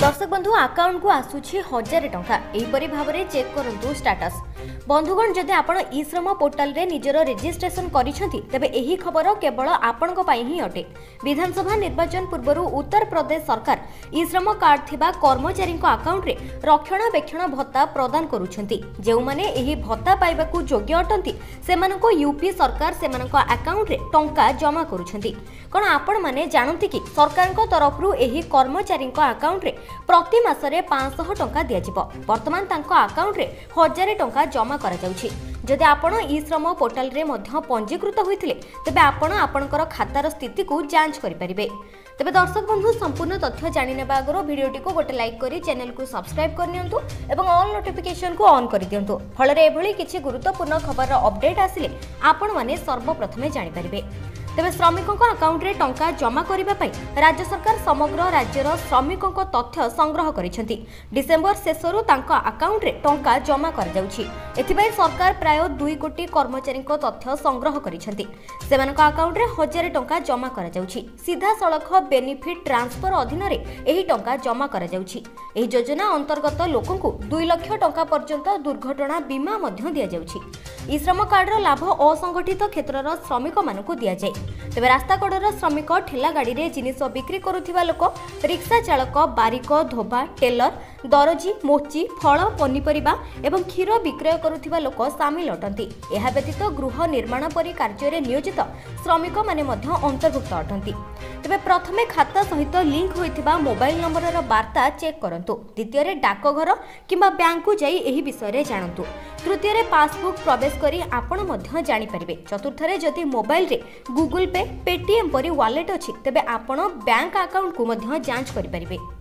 दर्शक बंधु अकाउंट को आसुछि 1000 टंका एहीपरि भाबरे चेक करंतु स्टेटस। बंधुगण जदि आपण ई श्रम पोर्टल रे निजर रजिस्ट्रेशन करिसेंती तेबे एही खबर केवल आपणक पई ही अटे। विधानसभा निर्वाचन पूर्वरु उत्तर प्रदेश सरकार ई श्रम कार्ड थिबा कर्मचारी अकाउंट रे रक्षणाबेक्षण भत्ता प्रदान करूछंती। जेउ माने एही भत्ता पाइबाकू योग्य अटंती सेमानको यूपी सरकार सेमानको अकाउंट रे टंका जमा करूछंती। कोन आपण माने जानंती कि सरकारक तरफरु एही कर्मचारी अकाउंट रे प्रति मासरे 500 टंका दिया जिवो। वर्तमान तांको अकाउंट रे 1000 टंका जमा करा जाउछि। जदि आपण ई श्रम पोर्टल रे मध्य पंजीकृत होइथिले तबे आपण आपणकर खातार स्थिति को जांच करि परिबे। तबे दर्शक बंधु संपूर्ण तथ्य जानि नेबा आगरो वीडियोटी को गोटे लाइक करी चैनल को सब्सक्राइब कर नियंतु एवं ऑल नोटिफिकेशन को ऑन कर दियंतु। फलरे एभली किछि गुरुत्वपूर्ण खबर अपडेट आसिले आपण माने सर्वप्रथमे जानि परिबे। तेबे श्रमिकों अकाउंट रे टंका जमा करिबा पई राज्य सरकार समग्र राज्यर श्रमिकों तथ्य संग्रह करिसेंती। डिसेंबर शेषरु तांका अकाउंट रे टंका जमा कर जाउछि। एथिबाई सरकार प्राय 2 कोटी कर्मचारी तथ्य संग्रह करिसेंती। सेमानका अकाउंट रे 1000 टंका जमा कर जाउछि। सीधा सड़क बेनिफिट ट्रांसफर अधीन रे एही टंका जमा कर जाउछि। एही योजना अंतर्गत लोकंकु 2 लाख टंका पर्यंत दुर्घटना बीमा मध्य दिया जाउछि। ई श्रम कार्ड रो लाभ असंगठित क्षेत्रर श्रमिक मानकु दिया जाय। तेबे रास्ता कड़र श्रमिक ठेला गाड़ी रे जिनिस बिक्री करुथिबा लोक रिक्शा चालक बारिक धोबा टेलर दरजी मोची फल पनीपरिबा एवं क्षीर विक्रय करुथिबा लोक सामिल अटंती। एहा व्यतीत गृह निर्माण परि कार्य रे नियोजित श्रमिक माने मध्य अंतर्भुक्त अटंती। तेबे प्रथमे खाता सहित लिंक होइथिबा मोबाइल नंबर रो वार्ता चेक करंतु। द्वितीय रे डाकघर किंबा बैंक को जाई एही विषय रे जानंतु। तृतीय रे पासबुक प्रवेश करी आपण मध्य जानि परिबे। चतुर्थ रे जदि मोबाइल रे गूगल पे पेटीएम परि वॉलेट अछि तेबे आपण बैंक अकाउंट को मध्य जांच करि परिबे।